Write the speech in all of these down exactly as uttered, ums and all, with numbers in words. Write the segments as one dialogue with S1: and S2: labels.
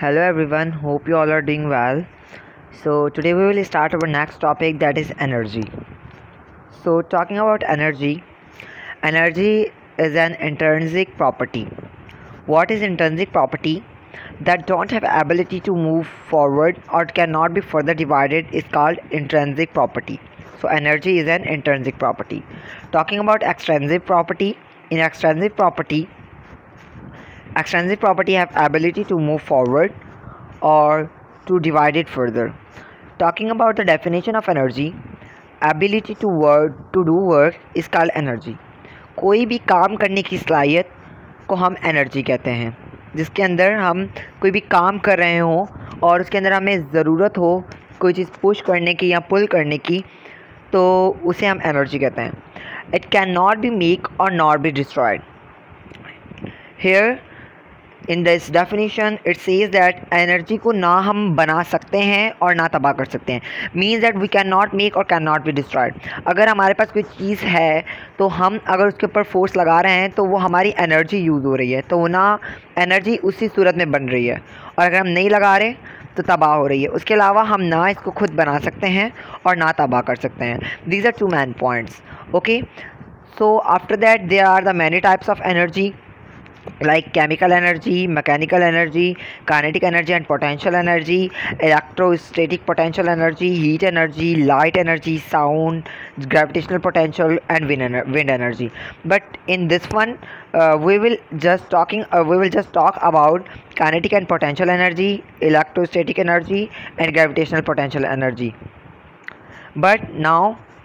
S1: Hello everyone, hope you all are doing well. So today we will start our next topic, that is energy. So talking about energy, energy is an intrinsic property. What is intrinsic property? That don't have ability to move forward or cannot be further divided is called intrinsic property. So energy is an intrinsic property. Talking about extrinsic property, in extrinsic property extrinsic property have ability to move forward or to divide it further. Talking about the definition of energy, ability to work to do work is called energy. कोई भी काम करने की सलाहियत को हम energy कहते हैं, जिसके अंदर हम कोई भी काम कर रहे हों और उसके अंदर हमें ज़रूरत हो कोई चीज़ पुश करने की या पुल करने की, तो उसे हम एनर्जी कहते हैं. It can not be make और not be destroyed. Here in this definition it says that energy को ना हम बना सकते हैं और ना तबाह कर सकते हैं. Means that we can not make और कैन नॉट बी डिस्ट्रॉयड. अगर हमारे पास कोई चीज़ है तो हम अगर उसके ऊपर फोर्स लगा रहे हैं तो वो हमारी एनर्जी यूज़ हो रही है, तो वो ना एनर्जी उसी सूरत में बन रही है, और अगर हम नहीं लगा रहे तो तबाह हो रही है. उसके अलावा हम ना इसको खुद बना सकते हैं और ना तबाह कर सकते हैं. These are two main points. Okay, so after that there are the many types of energy like chemical energy, mechanical energy, kinetic energy and potential energy, electrostatic potential energy, heat energy, light energy, sound, gravitational potential and wind, ener wind energy. But in this one uh, we will just talking uh, we will just talk about kinetic and potential energy, electrostatic energy and gravitational potential energy. But now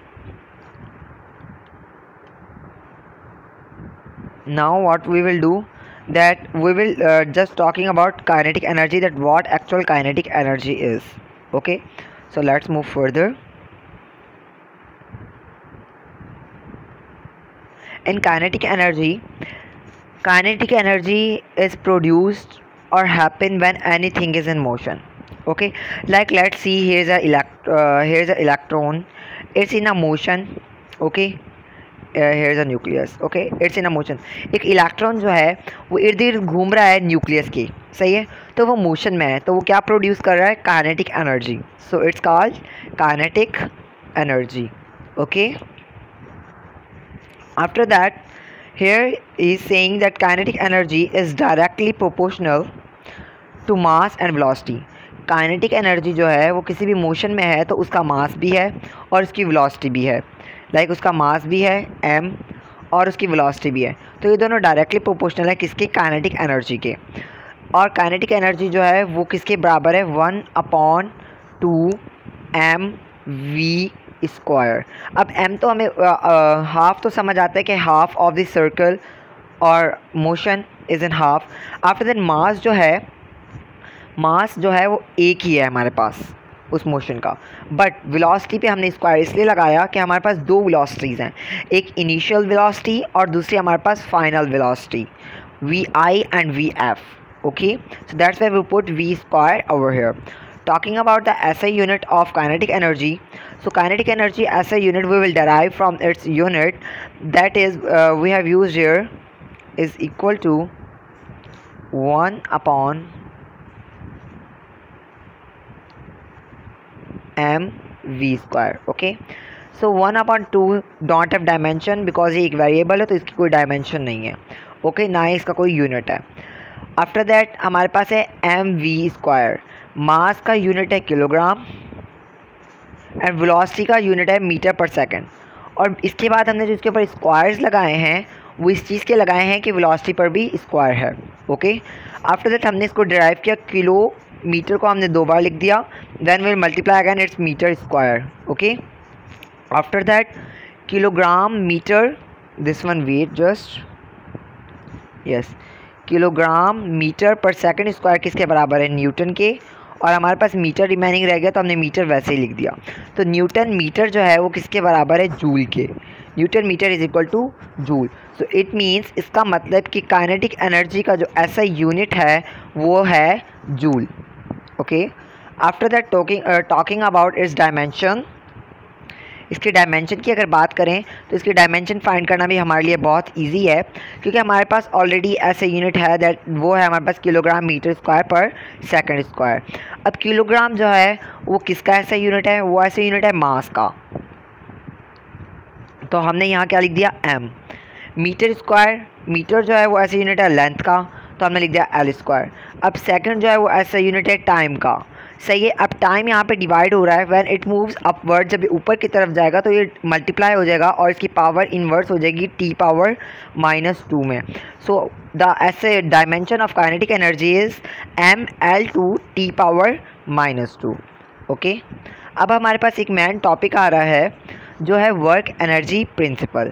S1: now what we will do, that we will uh, just talking about kinetic energy, that what actual kinetic energy is. Okay, so let's move further. In kinetic energy, kinetic energy is produced or happen when anything is in motion. Okay, like let's see, here's a elect uh, here's a electron, it's in a motion. Okay, here a nucleus. Okay, it's in a motion. एक electron जो है वो इर्द गिर्द घूम रहा है nucleus के, सही है, तो वो मोशन में है, तो वो क्या प्रोड्यूस कर रहा है? Kinetic energy. So it's called kinetic energy. Okay, after that here is saying that kinetic energy is directly proportional to mass and velocity. Kinetic energy जो है वो किसी भी मोशन में है तो उसका मास भी है और उसकी वेलोसिटी भी है. लाइक like उसका मास भी है m और उसकी वेलोसिटी भी है, तो ये दोनों डायरेक्टली प्रोपोर्शनल है किसके? काइनेटिक एनर्जी के. और काइनेटिक एनर्जी जो है वो किसके बराबर है? One upon two M V square. अब m तो हमें हाफ तो समझ आता है कि हाफ ऑफ द सर्कल और motion is in half. After that mass जो है मास जो है वो एक ही है हमारे पास उस मोशन का, बट वेलोसिटी पे हमने स्क्वायर इसलिए लगाया कि हमारे पास दो वेलोसिटीज़ हैं, एक इनिशियल वेलोसिटी और दूसरी हमारे पास final velocity, V I and V F. Okay, so that's why we put V square over here. Talking about the S I unit of kinetic energy, so kinetic energy S I unit we will derive from its unit, that is uh, we have used here is equal to one upon M V square. Okay, so one upon two don't have dimension because ये एक variable है तो इसकी कोई dimension नहीं है. Okay okay, ना ही इसका कोई यूनिट है. आफ्टर दैट हमारे पास है एम वी स्क्वायर. मास का यूनिट है किलोग्राम एंड वेलोसिटी का यूनिट है मीटर पर सेकेंड. और इसके बाद हमने जो इसके ऊपर स्क्वायर्स लगाए हैं वो इस चीज़ के लगाए हैं कि वेलोसिटी पर भी स्क्वायर है. ओके, आफ्टर दैट हमने इसको डिराइव किया, किलो मीटर को हमने दो बार लिख दिया, then will multiply again it's metre square. Okay, after that kilogram metre, this one wait just, yes, kilogram metre per second square किसके बराबर है? न्यूटन के. और हमारे पास मीटर रिमेनिंग रह गया तो हमने मीटर वैसे ही लिख दिया. तो न्यूटन मीटर जो है वो किसके बराबर है? जूल के. Newton metre is equal to joule. So it means, इसका मतलब कि काइनेटिक एनर्जी का जो ऐसा यूनिट है वो है joule. Okay, after that talking uh, talking about its dimension, इसके डायमेंशन की अगर बात करें तो इसकी डायमेंशन फाइंड करना भी हमारे लिए बहुत इजी है, क्योंकि हमारे पास ऑलरेडी ऐसे यूनिट है दैट वो है हमारे पास kilogram metre square per second square. अब किलोग्राम जो है वो किसका ऐसा यूनिट है, वो ऐसे यूनिट है मास का, तो हमने यहाँ क्या लिख दिया एम। मीटर स्क्वायर, मीटर जो है वो ऐसे यूनिट है लेंथ का, तो हमने लिख दिया एल स्क्वायर। अब सेकंड जो है वो ऐसा यूनिट है टाइम का, सही है। अब टाइम यहाँ पे डिवाइड हो रहा है व्हेन इट मूव्स अपवर्ड, जब ये ऊपर की तरफ जाएगा तो ये मल्टीप्लाई हो जाएगा और इसकी पावर इन्वर्स हो जाएगी टी पावर माइनस टू में। सो द ऐसे dimension of kinetic energy is M L two T power minus two. Okay, अब हमारे पास एक मेन टॉपिक आ रहा है जो है work energy principle.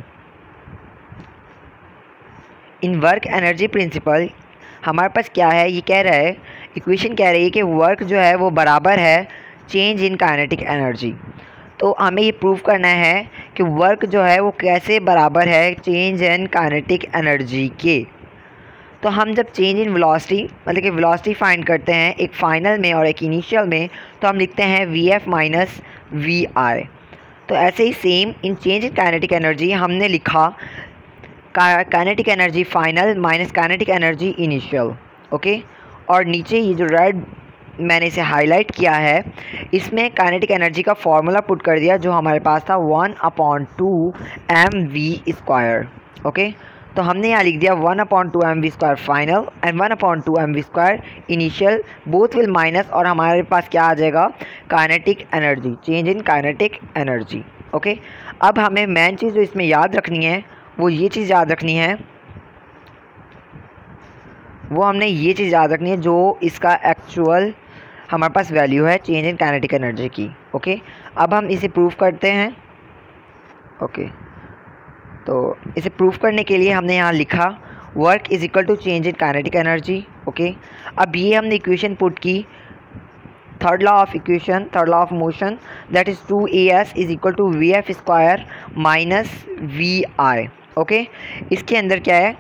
S1: In work energy principle हमारे पास क्या है, ये कह रहा है, इक्वेशन कह रही है कि वर्क जो है वो बराबर है चेंज इन काइनेटिक एनर्जी। तो हमें ये प्रूव करना है कि वर्क जो है वो कैसे बराबर है चेंज इन काइनेटिक एनर्जी के। तो हम जब चेंज इन वेलोसिटी मतलब कि वेलोसिटी फाइंड करते हैं एक फाइनल में और एक इनिशियल में, तो हम लिखते हैं V F minus V I. तो ऐसे ही same in change in kinetic energy हमने लिखा kinetic energy final minus kinetic energy initial. Okay, और नीचे ये जो रेड मैंने इसे हाईलाइट किया है इसमें काइनेटिक एनर्जी का फॉर्मूला पुट कर दिया जो हमारे पास था one upon two M V square. Okay, तो हमने यहाँ लिख दिया one upon two M V square final and one upon two M V square initial, both will minus, और हमारे पास क्या आ जाएगा kinetic energy, change in kinetic energy. Okay, अब हमें मेन चीज़ जो इसमें याद रखनी है वो ये चीज़ याद रखनी है वो हमने ये चीज़ याद रखनी है जो इसका एक्चुअल हमारे पास वैल्यू है चेंज इन काइनेटिक एनर्जी की। ओके, अब हम इसे प्रूव करते हैं। ओके, तो इसे प्रूव करने के लिए हमने यहाँ लिखा work is equal to change in kinetic energy. Okay, अब ये हमने इक्वेशन पुट की third law of equation, third law of motion, that is two A S is equal to V F square minus V I. Okay, इसके अंदर क्या है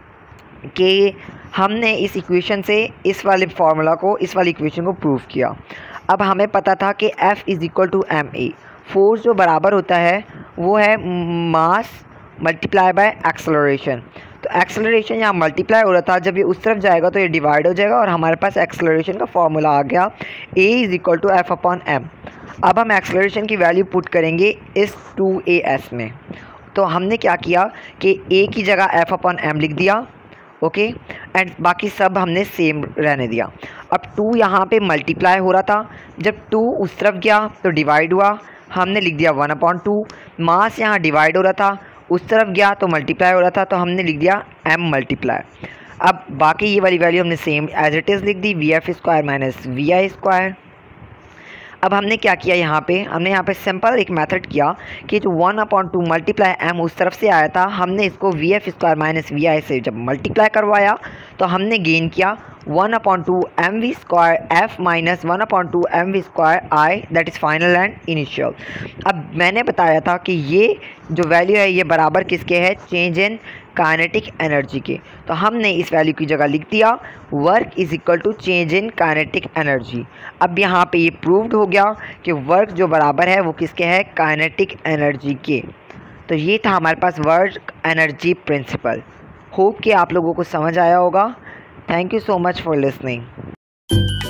S1: कि हमने इस इक्वेशन से इस वाले फार्मूला को, इस वाली इक्वेशन को प्रूव किया। अब हमें पता था कि F is equal to M A, force जो बराबर होता है वो है मास मल्टीप्लाई बाय एक्सेलरेशन। तो एक्सेलरेशन यहाँ मल्टीप्लाई हो रहा था, जब ये उस तरफ जाएगा तो ये डिवाइड हो जाएगा और हमारे पास एक्सेलरेशन का फॉर्मूला आ गया A is equal to F upon M. अब हम एक्सेलरेशन की वैल्यू पुट करेंगे इस टू ए एस में। तो हमने क्या किया कि A की जगह एफ अपॉन एम लिख दिया। ओके, एंड बाकी सब हमने सेम रहने दिया। अब टू यहाँ पे मल्टीप्लाई हो रहा था, जब टू उस तरफ गया तो डिवाइड हुआ, हमने लिख दिया वन अपॉन टू। मास यहाँ डिवाइड हो रहा था, उस तरफ गया तो मल्टीप्लाई हो रहा था, तो हमने लिख दिया एम मल्टीप्लाई। अब बाकी ये वाली वैल्यू हमने सेम एज इट इज़ लिख दी, V F square minus V I square. अब हमने क्या किया यहाँ पे, हमने यहाँ पे सिंपल एक मेथड किया कि जो one upon two multiply M उस तरफ से आया था, हमने इसको V F square minus V I से जब मल्टीप्लाई करवाया तो हमने गेन किया one upon two M V square F minus one upon two M V square I, that is final and initial. अब मैंने बताया था कि ये जो वैल्यू है ये बराबर किसके है, चेंज इन काइनेटिक एनर्जी के। तो हमने इस वैल्यू की जगह लिख दिया work is equal to change in kinetic energy. अब यहाँ पे ये प्रूव्ड हो गया कि वर्क जो बराबर है वो किसके है, काइनेटिक एनर्जी के। तो ये था हमारे पास वर्क एनर्जी प्रिंसिपल। होप कि आप लोगों को समझ आया होगा। Thank you so much for listening.